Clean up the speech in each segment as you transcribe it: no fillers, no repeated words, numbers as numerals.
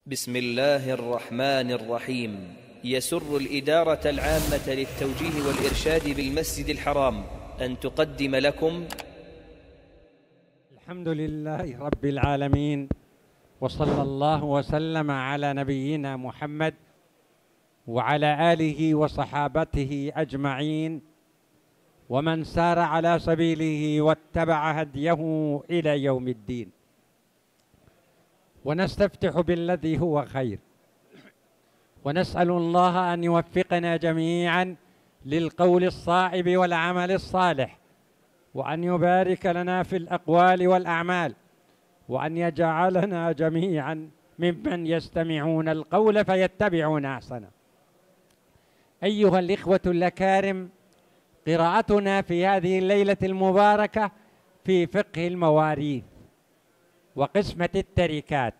بسم الله الرحمن الرحيم. يسر الإدارة العامة للتوجيه والإرشاد بالمسجد الحرام أن تقدم لكم الحمد لله رب العالمين، وصلى الله وسلم على نبينا محمد وعلى آله وصحابته أجمعين، ومن سار على سبيله واتبع هديه إلى يوم الدين. ونستفتح بالذي هو خير، ونسأل الله أن يوفقنا جميعا للقول الصائب والعمل الصالح، وأن يبارك لنا في الأقوال والأعمال، وأن يجعلنا جميعا ممن يستمعون القول فيتبعون أحسنه. أيها الإخوة الأكارم، قراءتنا في هذه الليلة المباركة في فقه المواريث وقسمة التركات،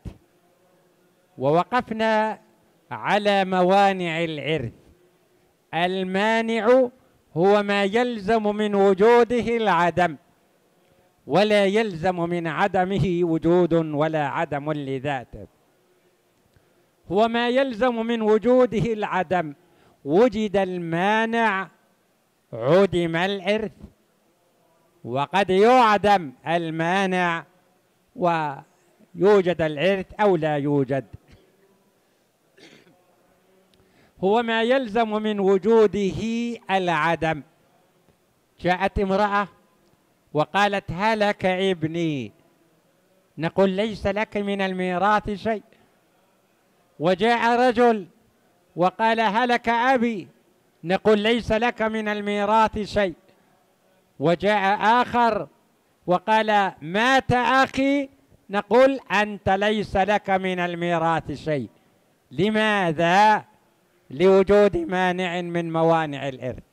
ووقفنا على موانع الإرث. المانع هو ما يلزم من وجوده العدم، ولا يلزم من عدمه وجود ولا عدم لذاته. هو ما يلزم من وجوده العدم، وجد المانع عدم الإرث، وقد يعدم المانع ويوجد الإرث أو لا يوجد. هو ما يلزم من وجوده العدم. جاءت امرأة وقالت هلك ابني، نقول ليس لك من الميراث شيء. وجاء رجل وقال هلك أبي، نقول ليس لك من الميراث شيء. وجاء آخر وقال مات أخي، نقول أنت ليس لك من الميراث شيء. لماذا؟ لوجود مانع من موانع الإرث.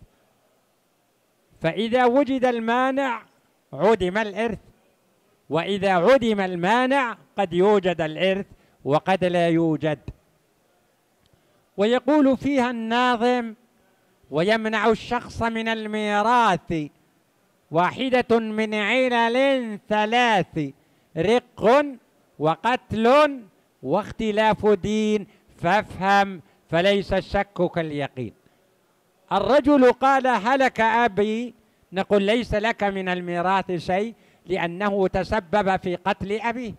فإذا وجد المانع عدم الإرث، وإذا عدم المانع قد يوجد الإرث وقد لا يوجد. ويقول فيها الناظم: ويمنع الشخص من الميراث واحدة من علل ثلاث، رق وقتل واختلاف دين، فافهم فليس الشك كاليقين. الرجل قال هلك أبي، نقول ليس لك من الميراث شيء لأنه تسبب في قتل أبيه.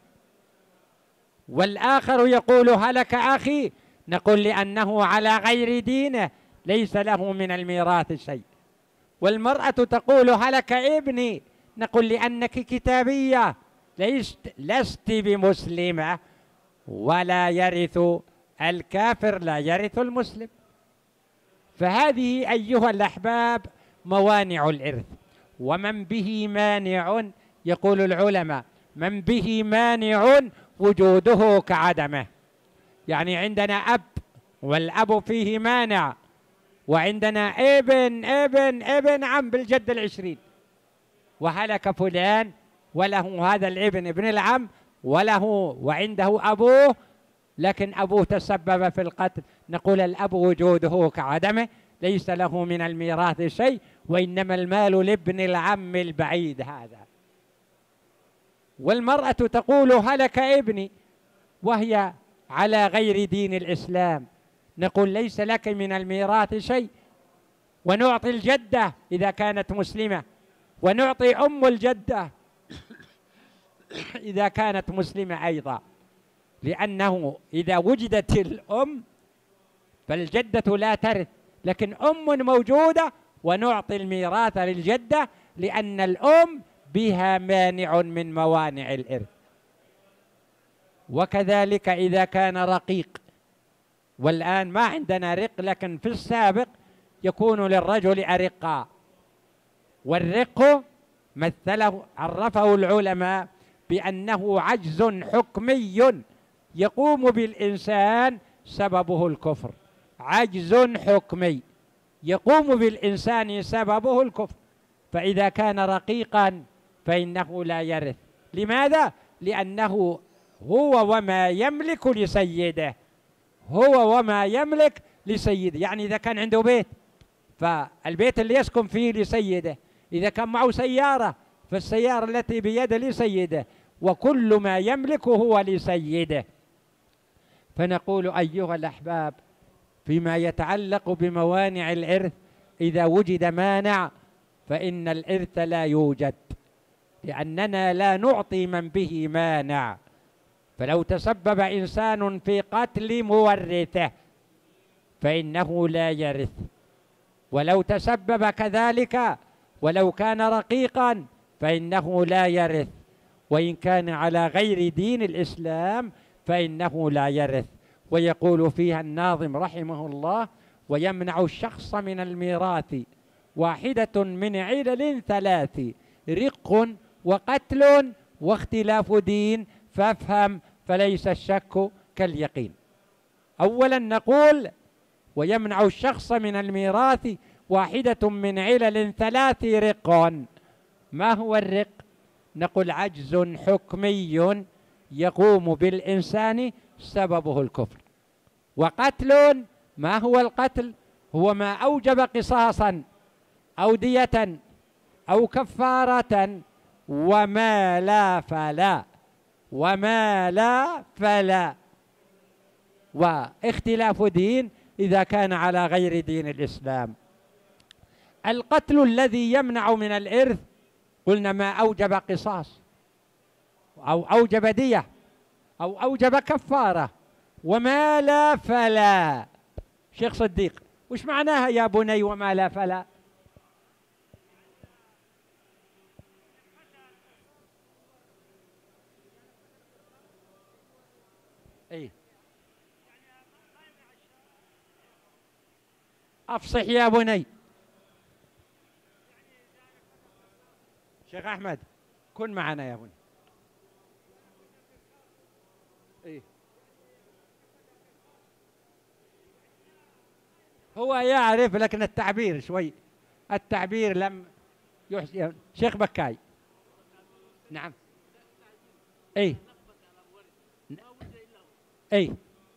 والآخر يقول هلك أخي، نقول لأنه على غير دينه ليس له من الميراث شيء. والمرأة تقول هلك ابني، نقول لأنك كتابية لست بمسلمة، ولا يرث الكافر لا يرث المسلم. فهذه أيها الأحباب موانع الإرث. ومن به مانع، يقول العلماء من به مانع وجوده كعدمه. يعني عندنا أب والأب فيه مانع، وعندنا ابن عم بالجد 20، وهلك فلان وله هذا الابن ابن العم وعنده أبوه، لكن أبوه تسبب في القتل، نقول الأب وجوده كعدمه، ليس له من الميراث شيء، وإنما المال لابن العم البعيد هذا. والمرأة تقول هلك ابني وهي على غير دين الإسلام، نقول ليس لك من الميراث شيء. ونعطي الجدة إذا كانت مسلمة، ونعطي أم الجدة إذا كانت مسلمة أيضا، لأنه إذا وجدت الأم فالجدة لا ترث، لكن أم موجودة ونعطي الميراث للجدة لأن الأم بها مانع من موانع الإرث. وكذلك إذا كان رقيق، والآن ما عندنا رق، لكن في السابق يكون للرجل أرقاء. والرق عرفه العلماء بأنه عجز حكمي يقوم بالإنسان سببه الكفر. عجز حكمي يقوم بالإنسان سببه الكفر. فإذا كان رقيقا فإنه لا يرث. لماذا؟ لأنه هو وما يملك لسيده، هو وما يملك لسيده. يعني إذا كان عنده بيت فالبيت اللي يسكن فيه لسيده، إذا كان معه سيارة فالسيارة التي بيده لسيده، وكل ما يملك هو لسيده. فنقول أيها الأحباب فيما يتعلق بموانع الإرث، إذا وجد مانع فإن الإرث لا يوجد، لأننا لا نعطي من به مانع. فلو تسبب إنسان في قتل مورثه فإنه لا يرث، ولو تسبب كذلك ولو كان رقيقا فإنه لا يرث، وإن كان على غير دين الإسلام فإنه لا يرث. ويقول فيها الناظم رحمه الله: ويمنع الشخص من الميراث واحدة من علل ثلاث، رق وقتل واختلاف دين، فافهم فليس الشك كاليقين. أولا نقول ويمنع الشخص من الميراث واحدة من علل ثلاث، رق. ما هو الرق؟ نقول عجز حكمي يقوم بالإنسان سببه الكفر. وقتل، ما هو القتل؟ هو ما أوجب قصاصا أو دية أو كفارة، وما لا فلا، وما لا فلا. واختلاف دين إذا كان على غير دين الإسلام. القتل الذي يمنع من الإرث قلنا ما أوجب قصاص أو أوجب دية أو أوجب كفارة، وما لا فلا. شيخ صديق، وش معناها يا بني وما لا فلا؟ اي افصح يا بني. شيخ احمد كن معنا يا بني. اي هو يعرف، لكن التعبير شوي، التعبير لم يحسن. شيخ بكاي. نعم. اي اي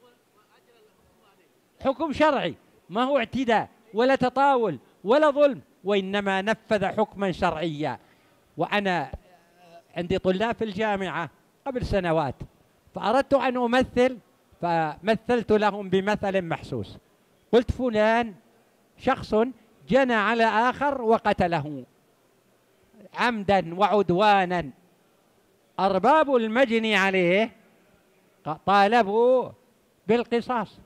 حكم شرعي، ما هو اعتداء ولا تطاول ولا ظلم، وإنما نفذ حكما شرعيا. وأنا عندي طلاب في الجامعة قبل سنوات، فأردت أن أمثل، فمثلت لهم بمثل محسوس. قلت فلان شخص جنى على آخر وقتله عمدا وعدوانا، أرباب المجني عليه طالبوا بالقصاص.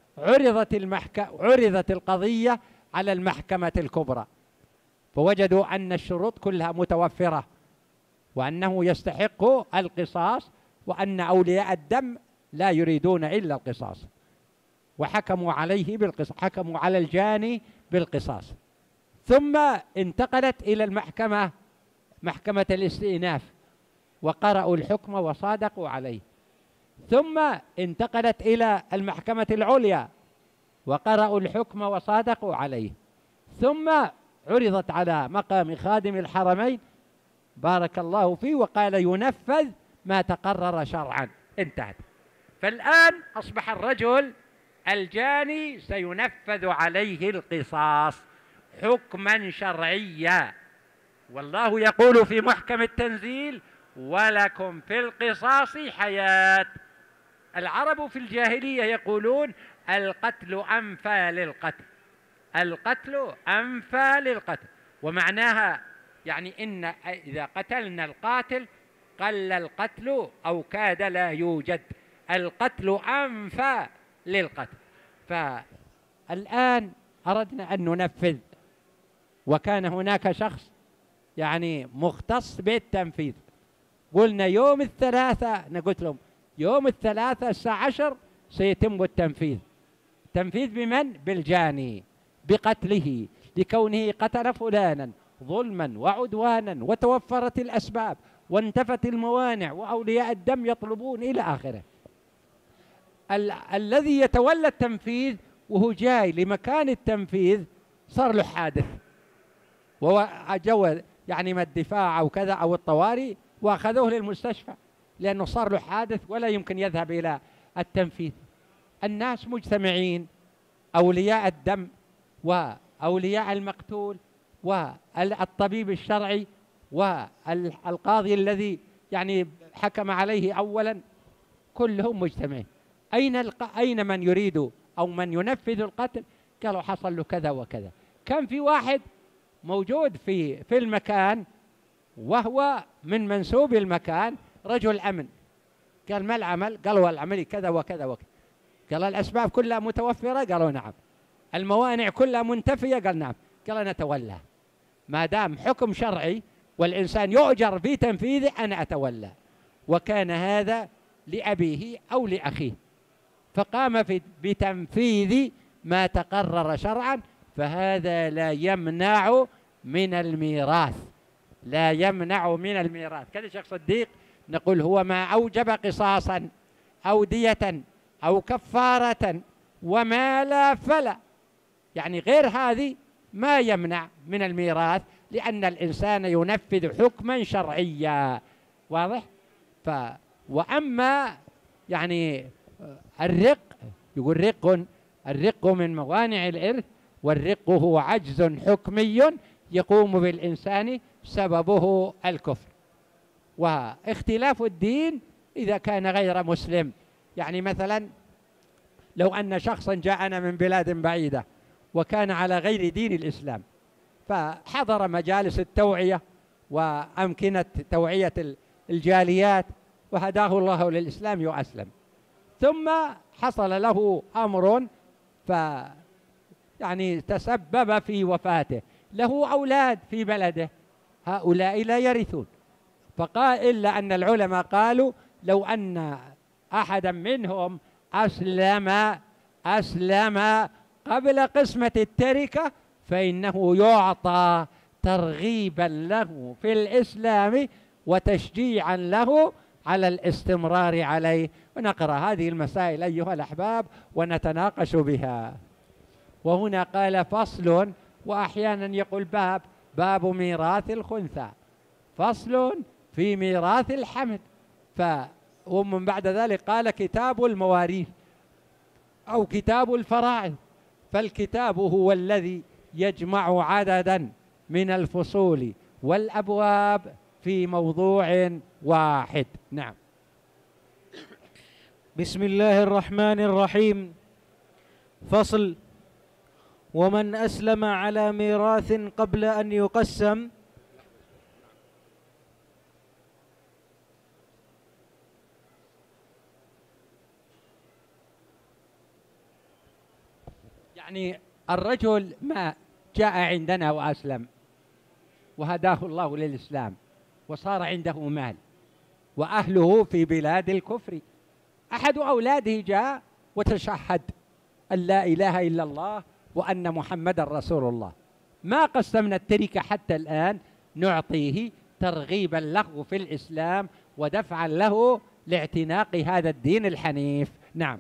عرضت القضية على المحكمة الكبرى، فوجدوا أن الشروط كلها متوفرة، وأنه يستحق القصاص، وأن أولياء الدم لا يريدون إلا القصاص، وحكموا عليه بالقصاص، حكموا على الجاني بالقصاص. ثم انتقلت إلى المحكمة، محكمة الاستئناف، وقرأوا الحكم وصادقوا عليه. ثم انتقلت إلى المحكمة العليا، وقرأوا الحكم وصادقوا عليه. ثم عرضت على مقام خادم الحرمين بارك الله فيه، وقال ينفذ ما تقرر شرعا. انتهت. فالآن أصبح الرجل الجاني سينفذ عليه القصاص حكما شرعيا. والله يقول في محكم التنزيل: ولكم في القصاص حياة. العرب في الجاهلية يقولون القتل أنفى للقتل، القتل أنفى للقتل، ومعناها يعني إن إذا قتلنا القاتل قل القتل أو كاد لا يوجد، القتل أنفى للقتل. فالآن أردنا أن ننفذ، وكان هناك شخص يعني مختص بالتنفيذ. قلنا يوم الثلاثاء، قلت لهم يوم الثلاثاء الساعة 10 سيتم التنفيذ. تنفيذ بمن؟ بالجاني، بقتله، لكونه قتل فلانا ظلما وعدوانا، وتوفرت الأسباب وانتفت الموانع، وأولياء الدم يطلبون إلى آخره. الذي يتولى التنفيذ وهو جاي لمكان التنفيذ صار له حادث، وجو يعني ما الدفاع أو كذا أو الطوارئ، وأخذوه للمستشفى لأنه صار له حادث ولا يمكن يذهب إلى التنفيذ. الناس مجتمعين، أولياء الدم وأولياء المقتول والطبيب الشرعي والقاضي الذي يعني حكم عليه أولا، كلهم مجتمعين. أين من يريد أو من ينفذ القتل؟ قالوا حصل له كذا وكذا. كان في واحد موجود في المكان وهو من منسوب المكان، رجل أمن. قال ما العمل؟ قالوا العمل كذا وكذا وكذا. قال الأسباب كلها متوفرة؟ قالوا نعم. الموانع كلها منتفية؟ قال نعم. قال نتولى، ما دام حكم شرعي والإنسان يؤجر في تنفيذه أنا أتولى. وكان هذا لأبيه أو لأخيه، فقام بتنفيذ ما تقرر شرعا، فهذا لا يمنع من الميراث، لا يمنع من الميراث. كذا شيخ صديق نقول هو ما أوجب قصاصا أو دية أو كفارة وما لا فلا، يعني غير هذه ما يمنع من الميراث، لأن الإنسان ينفذ حكما شرعيا. واضح؟ وأما يعني الرق، يقول الرق من موانع الإرث، والرق هو عجز حكمي يقوم بالإنسان سببه الكفر. واختلاف الدين إذا كان غير مسلم، يعني مثلا لو أن شخصا جاءنا من بلاد بعيدة وكان على غير دين الإسلام، فحضر مجالس التوعية وأمكنة توعية الجاليات وهداه الله للإسلام وأسلم، ثم حصل له أمر يعني تسبب في وفاته، له أولاد في بلده، هؤلاء لا يرثون. فقال إلا أن العلماء قالوا لو أن أحدا منهم أسلم قبل قسمة التركة فإنه يعطى ترغيبا له في الإسلام وتشجيعا له على الاستمرار عليه. ونقرأ هذه المسائل أيها الأحباب ونتناقش بها. وهنا قال فصل، وأحيانا يقول باب ميراث الخنثى، فصل في ميراث الحمل. ومن بعد ذلك قال كتاب المواريث أو كتاب الفرائض. فالكتاب هو الذي يجمع عددا من الفصول والأبواب في موضوع واحد. نعم. بسم الله الرحمن الرحيم. فصل: ومن أسلم على ميراث قبل أن يقسم يعني الرجل ما جاء عندنا وأسلم وهداه الله للإسلام وصار عنده مال وأهله في بلاد الكفر، أحد أولاده جاء وتشهد أن لا إله إلا الله وأن محمد رسول الله، ما قسمنا التركة حتى الآن، نعطيه ترغيبا له في الإسلام ودفعا له لاعتناق هذا الدين الحنيف. نعم.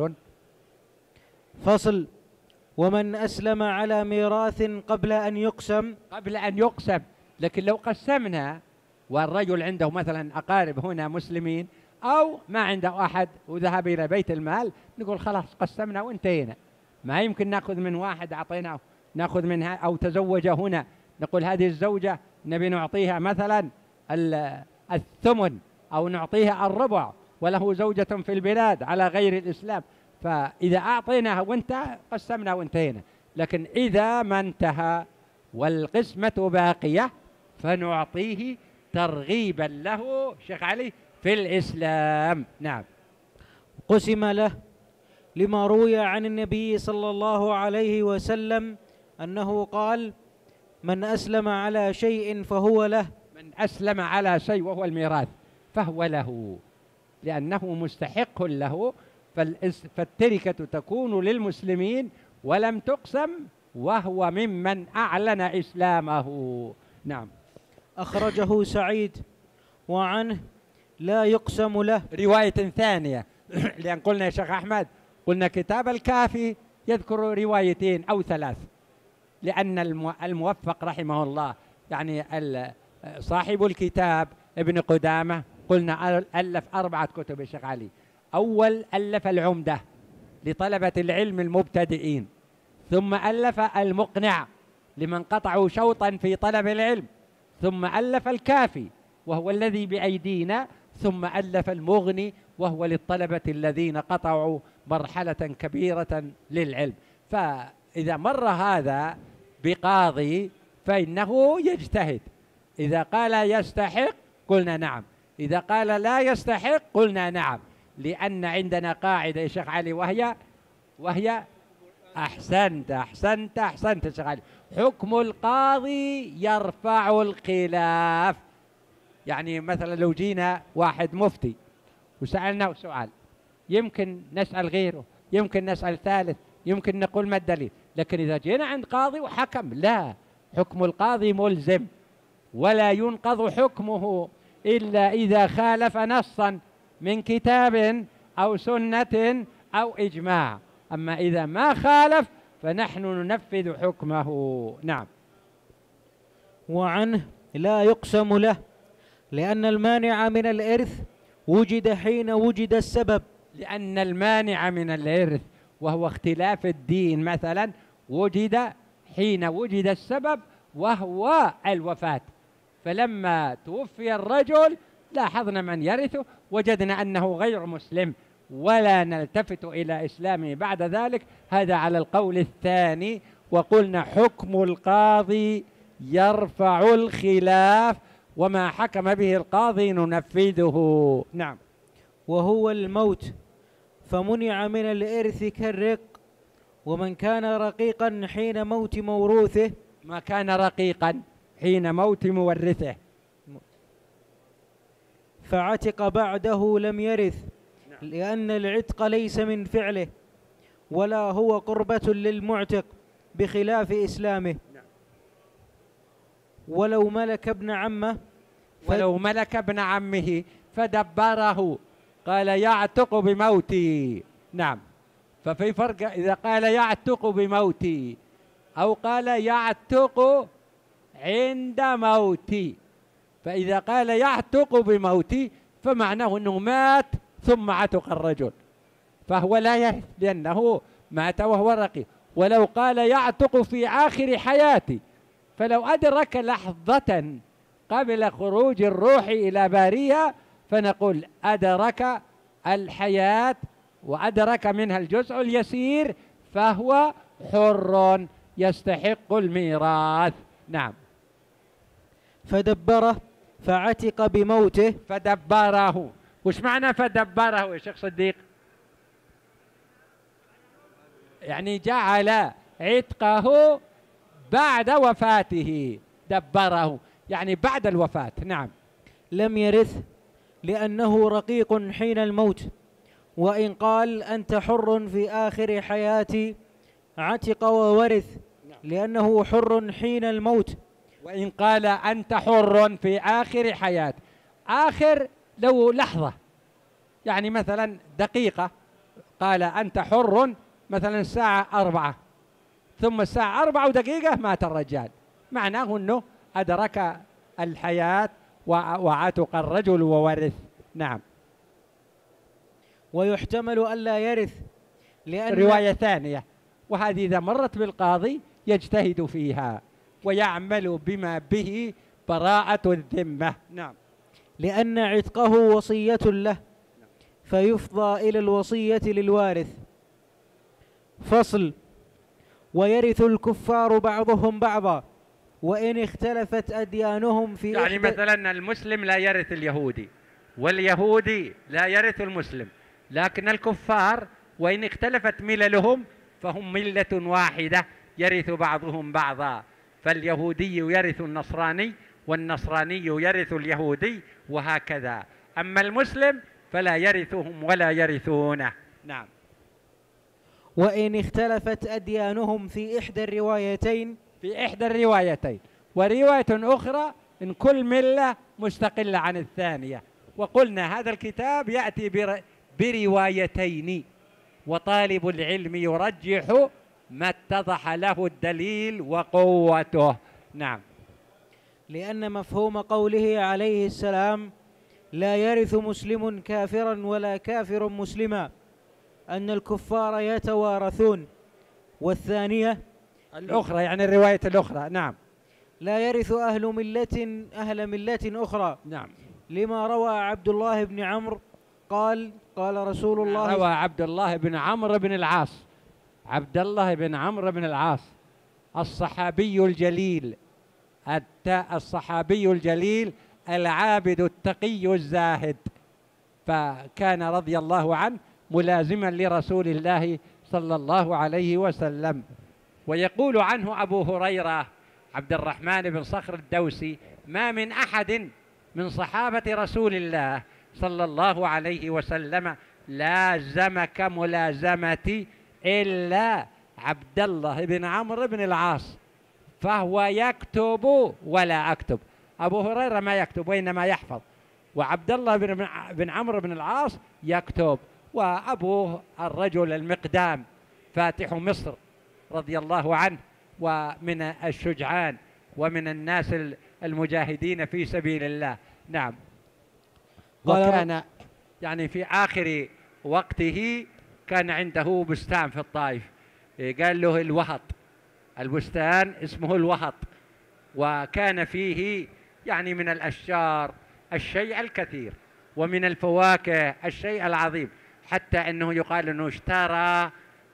فصل: ومن أسلم على ميراث قبل أن يقسم. لكن لو قسمنا والرجل عنده مثلا أقارب هنا مسلمين أو ما عنده أحد وذهب إلى بيت المال، نقول خلاص قسمنا وانتهينا، ما يمكن نأخذ من واحد أعطيناه نأخذ منها، أو تزوج هنا نقول هذه الزوجة نبي نعطيها مثلا الثمن أو نعطيها الربع وله زوجة في البلاد على غير الإسلام، فإذا أعطيناها وانتهى قسمنا وانتهينا. لكن إذا ما انتهى والقسمة باقية فنعطيه ترغيبا له شيخ علي في الإسلام. نعم. قسم له لما روي عن النبي صلى الله عليه وسلم أنه قال: من أسلم على شيء فهو له. من أسلم على شيء وهو الميراث فهو له، لأنه مستحق له، فالتركة تكون للمسلمين ولم تقسم وهو ممن أعلن إسلامه. نعم. أخرجه سعيد وعنه لا يقسم له. رواية ثانية لأن قلنا يا شيخ أحمد، قلنا كتاب الكافي يذكر روايتين أو ثلاث، لأن الموفق رحمه الله يعني صاحب الكتاب ابن قدامة قلنا ألف 4 كتب يا شيخ علي. أول ألف العمدة لطلبة العلم المبتدئين، ثم ألف المقنع لمن قطعوا شوطا في طلب العلم، ثم ألف الكافي وهو الذي بأيدينا، ثم ألف المغني وهو للطلبة الذين قطعوا مرحلة كبيرة للعلم. فإذا مر هذا بقاضي فإنه يجتهد، إذا قال يستحق قلنا نعم، إذا قال لا يستحق قلنا نعم، لأن عندنا قاعدة يا شيخ علي وهي أحسنت يا شيخ علي، حكم القاضي يرفع الخلاف. يعني مثلا لو جينا واحد مفتي وسألناه سؤال، يمكن نسأل غيره، يمكن نسأل ثالث، يمكن نقول ما الدليل، لكن إذا جينا عند قاضي وحكم لا، حكم القاضي ملزم ولا ينقض حكمه إلا إذا خالف نصا من كتاب أو سنة أو إجماع، أما إذا ما خالف فنحن ننفذ حكمه. نعم. وعنه لا يقسم له، لأن المانع من الإرث وجد حين وجد السبب. لأن المانع من الإرث وهو اختلاف الدين مثلا وجد حين وجد السبب وهو الوفاة، فلما توفي الرجل لاحظنا من يرثه وجدنا أنه غير مسلم ولا نلتفت إلى إسلامه بعد ذلك، هذا على القول الثاني، وقلنا حكم القاضي يرفع الخلاف وما حكم به القاضي ننفذه. نعم. وهو الموت، فمنع من الإرث كالرق، ومن كان رقيقا حين موت موروثه، ما كان رقيقا حين موت مورثه فعتق بعده لم يرث، لأن العتق ليس من فعله ولا هو قربة للمعتق بخلاف إسلامه. ولو ملك ابن عمه فدبره قال يعتق بموتي. نعم. ففي فرق إذا قال يعتق بموتي أو قال يعتق عند موتي، فإذا قال يعتق بموتي فمعناه أنه مات ثم عتق الرجل، فهو لا يرث لأنه مات وهو رقيق. ولو قال يعتق في آخر حياتي، فلو أدرك لحظة قبل خروج الروح إلى باريها فنقول أدرك الحياة وأدرك منها الجزء اليسير فهو حر يستحق الميراث. نعم. فدبره فعتق بموته. فدبره، وش معنى فدبره يا شيخ صديق؟ يعني جعل عتقه بعد وفاته، دبره يعني بعد الوفاة. نعم. لم يرث لأنه رقيق حين الموت، وإن قال أنت حر في آخر حياتي عتق وورث لأنه حر حين الموت. وإن قال أنت حر في آخر حياتي، آخر لو لحظة، يعني مثلا دقيقة، قال أنت حر مثلا الساعة 4 ثم الساعة 4 مات الرجال، معناه أنه أدرك الحياة وعتق الرجل وورث. نعم. ويحتمل ألا يرث لأن رواية ثانية، وهذه إذا مرت بالقاضي يجتهد فيها ويعمل بما به براءة الذمة. نعم. لأن عتقه وصية له فيفضى إلى الوصية للوارث. فصل. ويرث الكفار بعضهم بعضا وإن اختلفت أديانهم في يعني مثلا المسلم لا يرث اليهودي واليهودي لا يرث المسلم، لكن الكفار وإن اختلفت مللهم فهم ملة واحدة يرث بعضهم بعضا، فاليهودي يرث النصراني والنصراني يرث اليهودي وهكذا، أما المسلم فلا يرثهم ولا يرثونه. نعم. وإن اختلفت أديانهم في إحدى الروايتين، في إحدى الروايتين، ورواية أخرى إن كل ملة مستقلة عن الثانية. وقلنا هذا الكتاب يأتي بروايتين، وطالب العلم يرجح ما اتضح له الدليل وقوته. نعم. لأن مفهوم قوله عليه السلام لا يرث مسلم كافرا ولا كافر مسلما أن الكفار يتوارثون، والثانية الأخرى يعني الرواية الأخرى. نعم. لا يرث أهل ملة أخرى. نعم. لما روى عبد الله بن عمرو قال رسول الله روى عبد الله بن عمرو بن العاص، عبد الله بن عمرو بن العاص الصحابي الجليل، الصحابي الجليل العابد التقي الزاهد، فكان رضي الله عنه ملازما لرسول الله صلى الله عليه وسلم. ويقول عنه أبو هريرة عبد الرحمن بن صخر الدوسي: ما من أحد من صحابة رسول الله صلى الله عليه وسلم لازمك ملازمتي إلا عبد الله بن عمرو بن العاص، فهو يكتب ولا أكتب. أبو هريرة ما يكتب وإنما يحفظ، وعبد الله بن عمرو بن العاص يكتب، وأبوه الرجل المقدام فاتح مصر رضي الله عنه، ومن الشجعان ومن الناس المجاهدين في سبيل الله. نعم. وكان يعني في آخر وقته كان عنده بستان في الطائف، قال له الوهط، البستان اسمه الوهط، وكان فيه يعني من الأشجار الشيء الكثير، ومن الفواكه الشيء العظيم، حتى أنه يقال أنه اشترى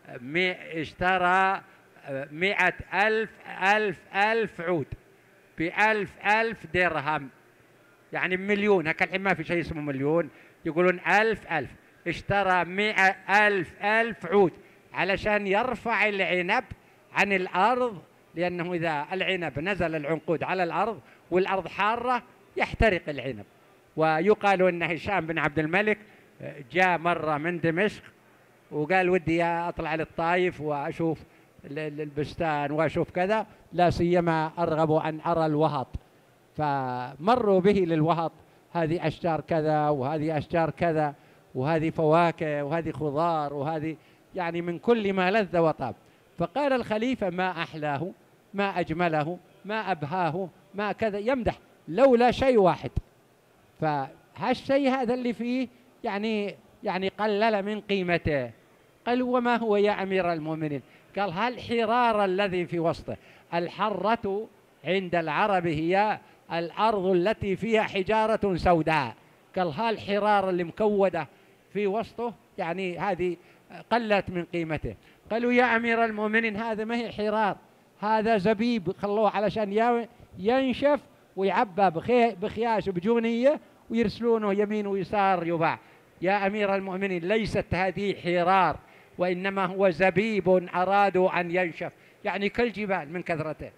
100,000 عود ب1,000 درهم، يعني مليون. هكا الحين ما في شيء اسمه مليون، يقولون 1,000. اشترى 100,000 عود علشان يرفع العنب عن الأرض، لأنه إذا العنب نزل العنقود على الأرض والأرض حارة يحترق العنب. ويقال أن هشام بن عبد الملك جاء مرة من دمشق وقال ودي أطلع للطائف وأشوف البستان وأشوف كذا، لا سيما أرغب أن أرى الوهط. فمروا به للوهط، هذه أشجار كذا وهذه أشجار كذا وهذه فواكه وهذه خضار وهذه يعني من كل ما لذ وطاب. فقال الخليفة: ما أحلاه، ما أجمله، ما أبهاه، ما كذا، يمدح لولا شيء واحد. فهالشيء هذا اللي فيه يعني قلل من قيمته. قال: وما هو يا أمير المؤمنين؟ قال: هالحرار الذي في وسطه. الحرة عند العرب هي الأرض التي فيها حجارة سوداء. قال: هالحرار اللي مكودة في وسطه يعني هذه قلت من قيمته. قالوا: يا أمير المؤمنين هذا ما هي حرار، هذا زبيب خلوه علشان ينشف ويعبى بخياش بجونية ويرسلونه يمين ويسار يباع. يا أمير المؤمنين ليست هذه حرار، وإنما هو زبيب أرادوا أن ينشف، يعني كالجبال من كثرته.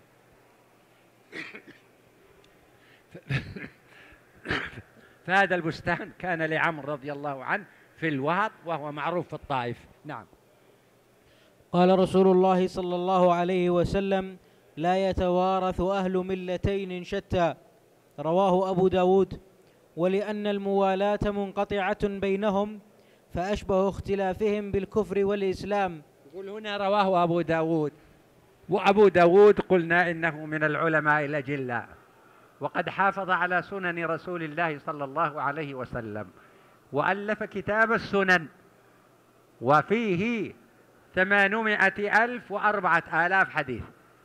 فهذا البستان كان لعمرو رضي الله عنه في الوهط، وهو معروف في الطائف. نعم. قال رسول الله صلى الله عليه وسلم: لا يتوارث أهل ملتين شتى، رواه أبو داود. ولأن الموالاة منقطعة بينهم فأشبه اختلافهم بالكفر والإسلام. يقول هنا رواه أبو داود، وأبو داود قلنا إنه من العلماء الأجلاء، وقد حافظ على سنن رسول الله صلى الله عليه وسلم، وألف كتاب السنن، وفيه 800,004 حديث،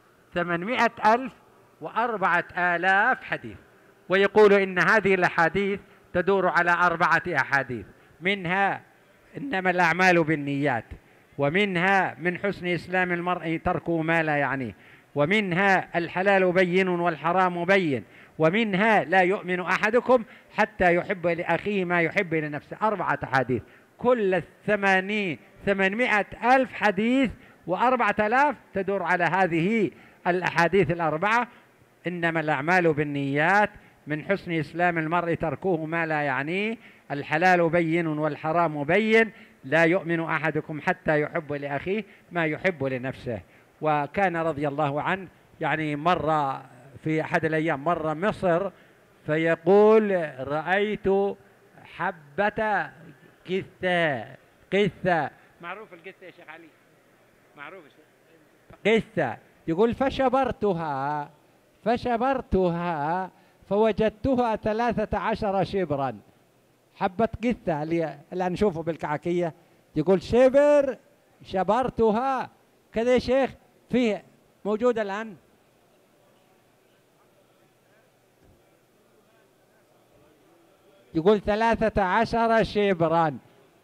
800,004 حديث. ويقول إن هذه الأحاديث تدور على 4 أحاديث، منها إنما الأعمال بالنيات، ومنها من حسن إسلام المرء تركه ما لا يعنيه، ومنها الحلال بين والحرام بين، ومنها لا يؤمن أحدكم حتى يحب لأخيه ما يحب لنفسه. 4 أحاديث، كل 800,000 حديث و4,000 تدور على هذه الأحاديث ال4: إنما الأعمال بالنيات، من حسن إسلام المرء تركه ما لا يعنيه، الحلال بين والحرام بين، لا يؤمن أحدكم حتى يحب لأخيه ما يحب لنفسه. وكان رضي الله عنه يعني مر في أحد الأيام مر مصر، فيقول: رأيت حبة قثة. معروف القثة يا شيخ علي؟ معروف قثة. يقول: فشبرتها فوجدتها 13 شبرا. حبة قثة اللي نشوفه بالكعكية، يقول شبرتها كذا يا شيخ، فيه موجود الآن. يقول 13 شبرا،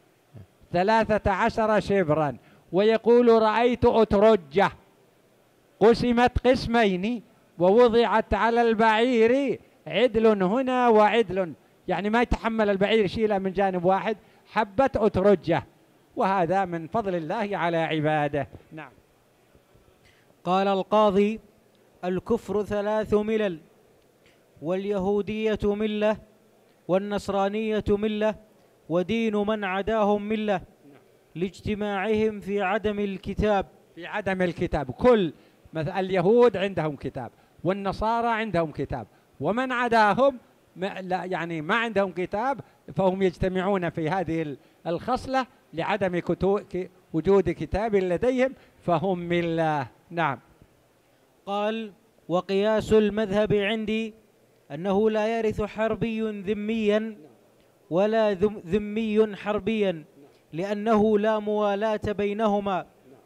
13 شبرا. ويقول رأيت أترجة قسمت قسمين ووضعت على البعير عدل هنا وعدل، يعني ما يتحمل البعير يشيلها من جانب واحد، حبة أترجة، وهذا من فضل الله على عباده. نعم. قال القاضي: الكفر 3 ملل، واليهودية ملة، والنصرانية ملة، ودين من عداهم ملة، لاجتماعهم في عدم الكتاب. في عدم الكتاب، كل مثل اليهود عندهم كتاب، والنصارى عندهم كتاب، ومن عداهم يعني ما عندهم كتاب، فهم يجتمعون في هذه الخصلة لعدم وجود كتاب لديهم، فهم ملة. نعم. قال: وقياس المذهب عندي أنه لا يرث حربي ذميا ولا ذمي حربيا، لأنه لا موالاة بينهما.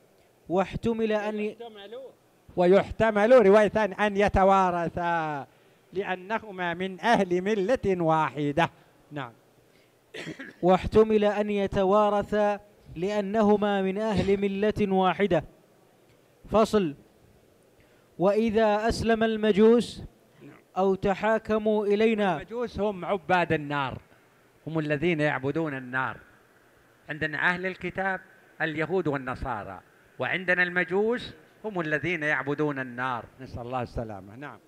ويحتمل رواية أن يتوارثا لأنهما من أهل ملة واحدة. نعم. واحتمل أن يتوارثا لأنهما من أهل ملة واحدة. فصل: وإذا أسلم المجوس أو تحاكموا إلينا. المجوس هم عباد النار، هم الذين يعبدون النار. عندنا أهل الكتاب اليهود والنصارى، وعندنا المجوس هم الذين يعبدون النار، نسأل الله السلامة. نعم.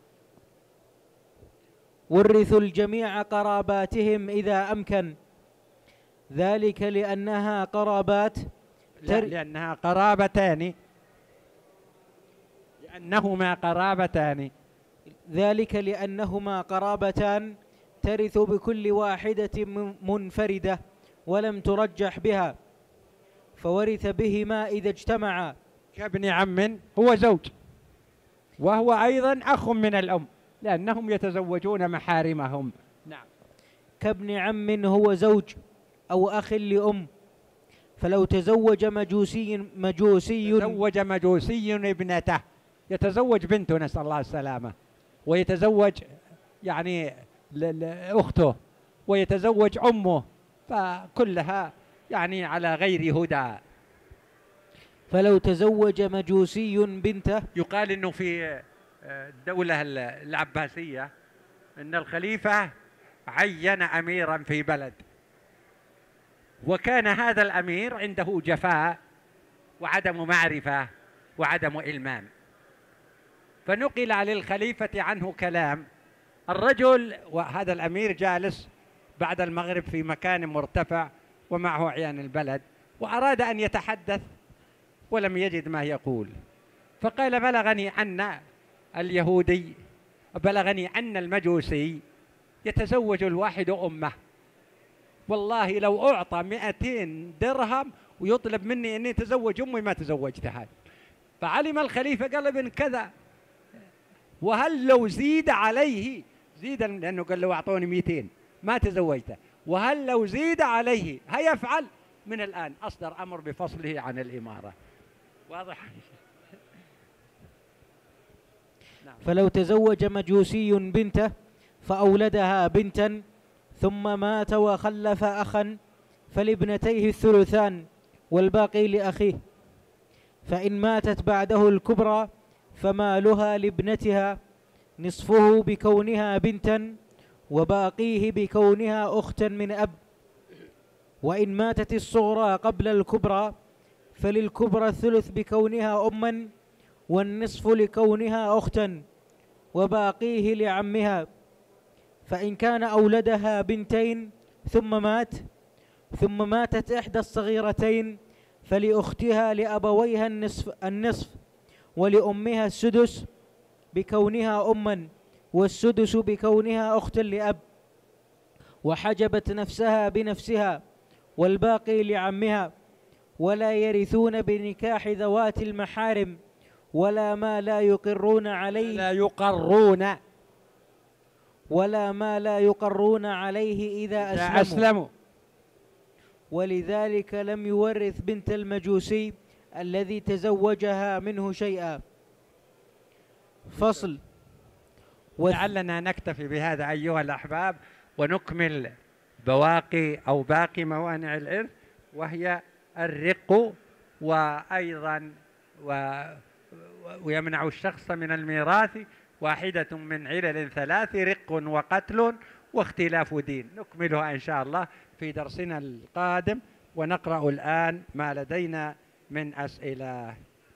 ورثوا الجميع قراباتهم إذا أمكن، ذلك لأنها قرابات لأنها قرابتان، لأنهما قرابتان، ذلك لأنهما قرابتان ترث بكل واحدة منفردة ولم ترجح بها، فورث بهما إذا اجتمعا. كابن عم هو زوج، وهو أيضا أخ من الأم، لأنهم يتزوجون محارمهم. نعم. كابن عم هو زوج أو أخ لأم، فلو تزوج مجوسي ابنته، يتزوج بنته نسأل الله السلامة، ويتزوج يعني أخته، ويتزوج أمه، فكلها يعني على غير هدى. فلو تزوج مجوسي بنته، يقال إنه في الدولة العباسية إن الخليفة عين أميرا في بلد، وكان هذا الأمير عنده جفاء وعدم معرفة وعدم إلمام، فنقل للخليفة عنه كلام. الرجل وهذا الأمير جالس بعد المغرب في مكان مرتفع ومعه أعيان البلد، وأراد أن يتحدث ولم يجد ما يقول، فقال: بلغني أن المجوسي يتزوج الواحد أمه، والله لو أعطى 200 درهم ويطلب مني أني أتزوج أمي ما تزوجتها. فعلم الخليفة، قال: ابن كذا، وهل لو زيد عليه، لأنه قال له أعطوني 200 ما تزوجته، وهل لو زيد عليه هيفعل؟ من الآن أصدر أمر بفصله عن الإمارة. واضح؟ فلو تزوج مجوسي بنته فأولدها بنتا ثم مات وخلف أخا، فلابنتيه الثلثان والباقي لأخيه، فإن ماتت بعده الكبرى فمالها لابنتها نصفه بكونها بنتا وباقيه بكونها أختا من أب، وإن ماتت الصغرى قبل الكبرى فللكبرى الثلث بكونها أما والنصف لكونها أختا وباقيه لعمها، فإن كان أولدها بنتين ثم ماتت إحدى الصغيرتين فلأختها لأبويها النصف ولأمها السدس بكونها أما والسدس بكونها أختا لأب، وحجبت نفسها بنفسها والباقي لعمها، ولا يرثون بنكاح ذوات المحارم ولا ما لا يقرون عليه إذا أسلموا. ولذلك لم يورث بنت المجوسي الذي تزوجها منه شيئا. فصل. لعلنا نكتفي بهذا أيها الأحباب، ونكمل بواقي أو باقي موانع الإرث، وهي الرق، وأيضا ويمنع الشخص من الميراث واحدة من علل ثلاث: رق وقتل واختلاف دين. نكملها إن شاء الله في درسنا القادم، ونقرأ الآن ما لدينا من أسئلة.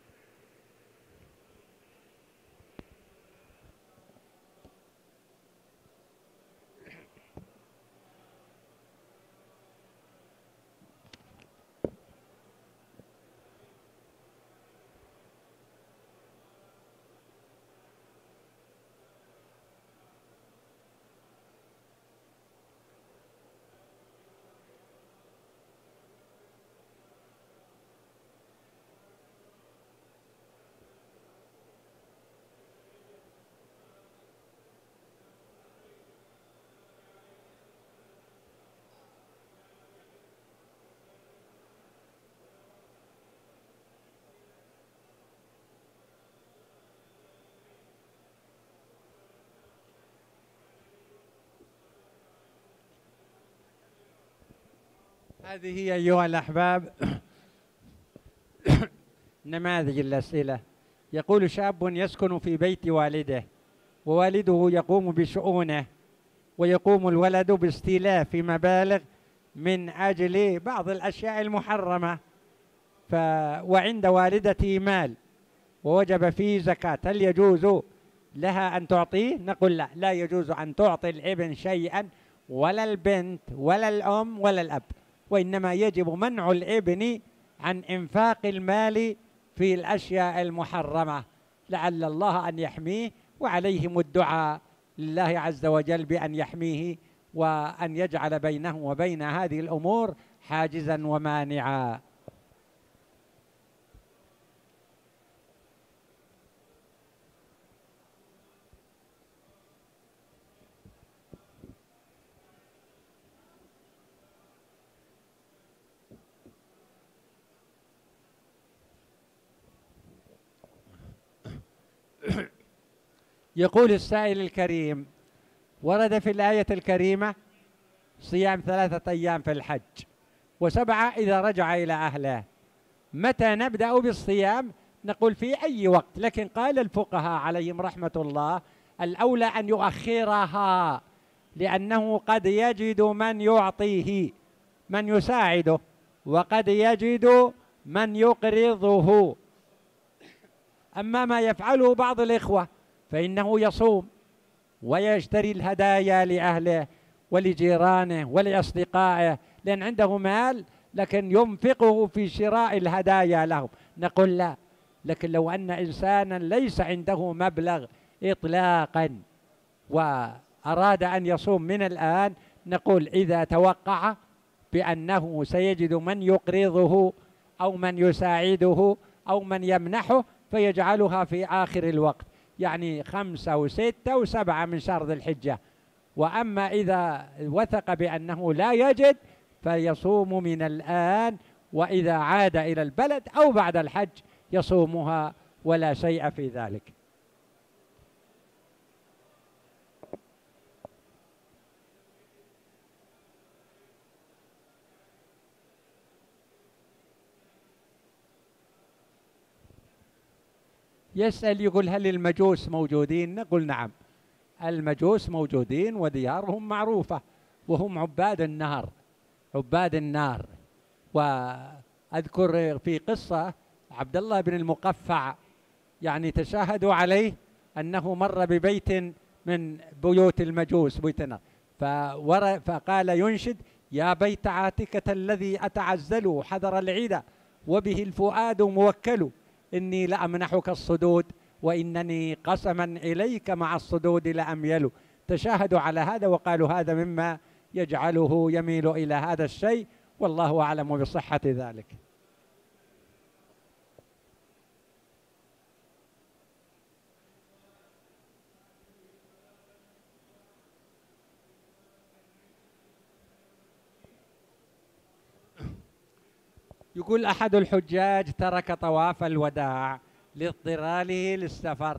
هذه هي أيها الأحباب نماذج الأسئلة. يقول: شاب يسكن في بيت والده، ووالده يقوم بشؤونه، ويقوم الولد باستيلاف مبالغ من أجل بعض الأشياء المحرمة، وعند والدتي مال ووجب فيه زكاة، هل يجوز لها أن تعطيه؟ نقول لا، لا يجوز أن تعطي الابن شيئا، ولا البنت ولا الأم ولا الأب، وإنما يجب منع الابن عن إنفاق المال في الأشياء المحرمة، لعل الله أن يحميه، وعليهم الدعاء لله عز وجل بأن يحميه وأن يجعل بينه وبين هذه الأمور حاجزا ومانعا. يقول السائل الكريم: ورد في الآية الكريمة صيام 3 أيام في الحج و7 إذا رجع إلى أهله، متى نبدأ بالصيام؟ نقول في أي وقت، لكن قال الفقهاء عليهم رحمة الله: الأولى أن يؤخرها، لأنه قد يجد من يعطيه، من يساعده، وقد يجد من يقرضه. أما ما يفعله بعض الإخوة فإنه يصوم ويشتري الهدايا لأهله ولجيرانه ولأصدقائه، لأن عنده مال لكن ينفقه في شراء الهدايا لهم. نقول لا، لكن لو أن إنسانا ليس عنده مبلغ إطلاقا وأراد أن يصوم من الآن، نقول إذا توقع بأنه سيجد من يقرضه أو من يساعده أو من يمنحه فيجعلها في آخر الوقت، يعني 5 و6 و7 من شهر ذي الحجة. وأما إذا وثق بأنه لا يجد فيصوم من الآن، وإذا عاد إلى البلد أو بعد الحج يصومها ولا شيء في ذلك. يسأل يقول: هل المجوس موجودين؟ نقول نعم، المجوس موجودين وديارهم معروفة، وهم عباد النار، عباد النار. وأذكر في قصة عبد الله بن المقفع، يعني تشاهدوا عليه أنه مر ببيت من بيوت المجوس، بيت النار، فقال ينشد: يا بيت عاتكة الذي أتعزل حذر العدا وبه الفؤاد موكل، إني لأمنحك الصدود وإنني قسما إليك مع الصدود لأميل. تشاهدوا على هذا وقالوا هذا مما يجعله يميل إلى هذا الشيء، والله أعلم بصحة ذلك. يقول: أحد الحجاج ترك طواف الوداع لاضطراله للسفر،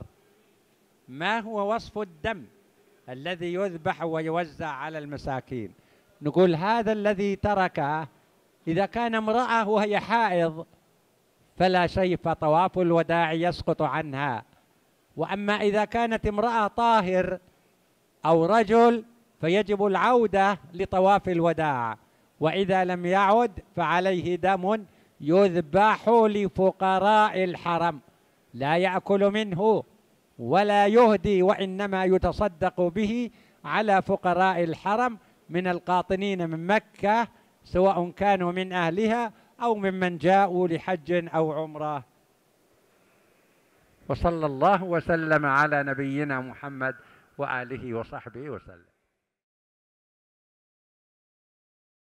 ما هو وصف الدم الذي يذبح ويوزع على المساكين؟ نقول هذا الذي تركه إذا كان امرأة وهي حائض فلا شيء، فطواف الوداع يسقط عنها. وأما إذا كانت امرأة طاهر أو رجل فيجب العودة لطواف الوداع، وإذا لم يعد فعليه دم يذبح لفقراء الحرم، لا يأكل منه ولا يهدي، وإنما يتصدق به على فقراء الحرم من القاطنين من مكة، سواء كانوا من أهلها أو ممن جاءوا لحج أو عمرة. وصلى الله وسلم على نبينا محمد وآله وصحبه وسلم.